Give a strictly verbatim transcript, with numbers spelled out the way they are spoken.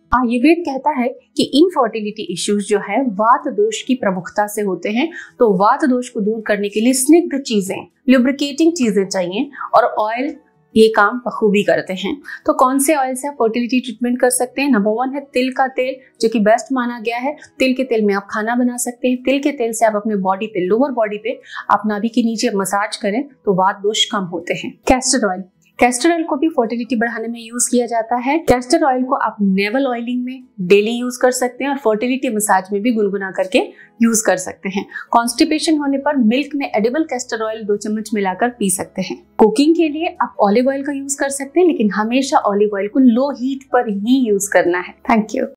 आयुर्वेद कहता है कि इनफर्टिलिटी इश्यूज जो है वात दोष की प्रमुखता से होते हैं, तो वात दोष को दूर करने के लिए स्निग्ध चीजें, लुब्रिकेटिंग चीजें चाहिए और ऑयल ये काम बखूबी करते हैं। तो कौन से ऑयल से आप फर्टिलिटी ट्रीटमेंट कर सकते हैं? नंबर वन है तिल का तेल, जो कि बेस्ट माना गया है। तिल के तेल में आप खाना बना सकते हैं। तिल के तेल से आप अपने बॉडी पे, लोअर बॉडी पे आप नाभि के नीचे मसाज करें तो वात दोष कम होते हैं। कैस्टर ऑयल, कैस्टर ऑयल को भी फर्टिलिटी बढ़ाने में यूज किया जाता है। कैस्टर ऑयल को आप नेवल ऑयलिंग में डेली यूज कर सकते हैं और फर्टिलिटी मसाज में भी गुनगुना करके यूज कर सकते हैं। कॉन्स्टिपेशन होने पर मिल्क में एडिबल कैस्टर ऑयल दो चम्मच मिलाकर पी सकते हैं। कुकिंग के लिए आप ऑलिव ऑयल का यूज कर सकते हैं, लेकिन हमेशा ऑलिव ऑयल को लो हीट पर ही यूज करना है। Thank you.